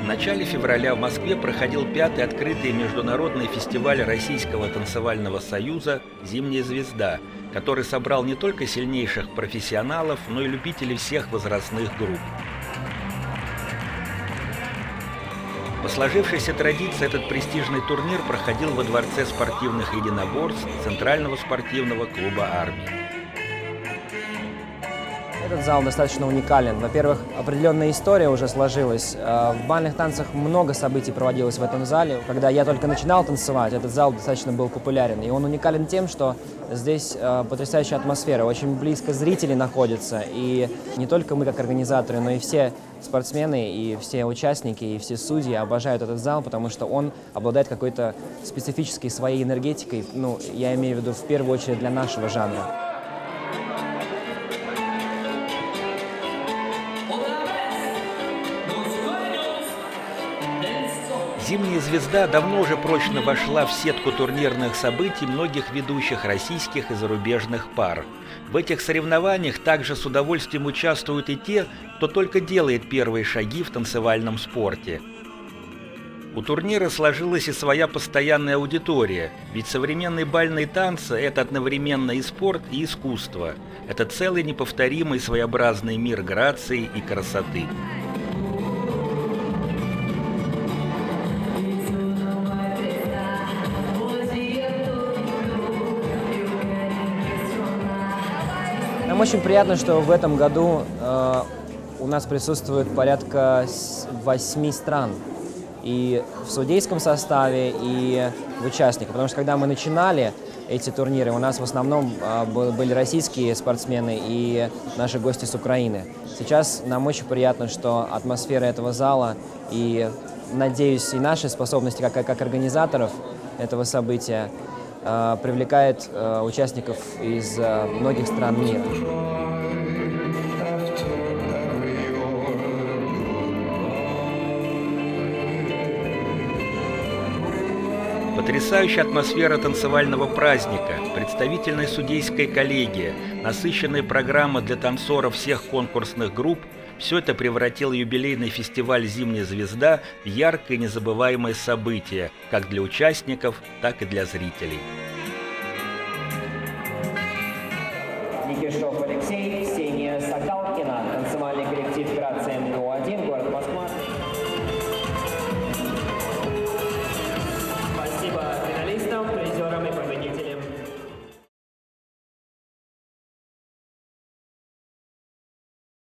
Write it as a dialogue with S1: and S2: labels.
S1: начале февраля в Москве проходил 5-й открытый международный фестиваль Российского танцевального союза «Зимняя звезда», который собрал не только сильнейших профессионалов, но и любителей всех возрастных групп. По сложившейся традиции этот престижный турнир проходил во Дворце спортивных единоборств Центрального спортивного клуба «Армия».
S2: Этот зал достаточно уникален. Во-первых, определенная история уже сложилась. В бальных танцах много событий проводилось в этом зале. Когда я только начинал танцевать, этот зал достаточно был популярен. И он уникален тем, что здесь потрясающая атмосфера. Очень близко зрители находятся. И не только мы как организаторы, но и все спортсмены, и все участники, и все судьи обожают этот зал, потому что он обладает какой-то специфической своей энергетикой. Ну, я имею в виду в первую очередь для нашего жанра.
S1: «Зимняя звезда» давно уже прочно вошла в сетку турнирных событий многих ведущих российских и зарубежных пар. В этих соревнованиях также с удовольствием участвуют и те, кто только делает первые шаги в танцевальном спорте. У турнира сложилась и своя постоянная аудитория, ведь современные бальные танцы – это одновременно и спорт, и искусство. Это целый неповторимый своеобразный мир грации и красоты.
S2: Нам очень приятно, что в этом году у нас присутствует порядка 8 стран. И в судейском составе, и в участниках. Потому что когда мы начинали эти турниры, у нас в основном были российские спортсмены и наши гости с Украины. Сейчас нам очень приятно, что атмосфера этого зала и, надеюсь, и наши способности как организаторов этого события привлекает участников из многих стран мира.
S1: Потрясающая атмосфера танцевального праздника, представительная судейская коллегия, насыщенная программа для танцоров всех конкурсных групп – все это превратило юбилейный фестиваль «Зимняя звезда» в яркое и незабываемое событие, как для участников, так и для зрителей.
S3: Никишов Алексей, Ксения Сокалкина, танцевальный коллектив «Грация МГУ».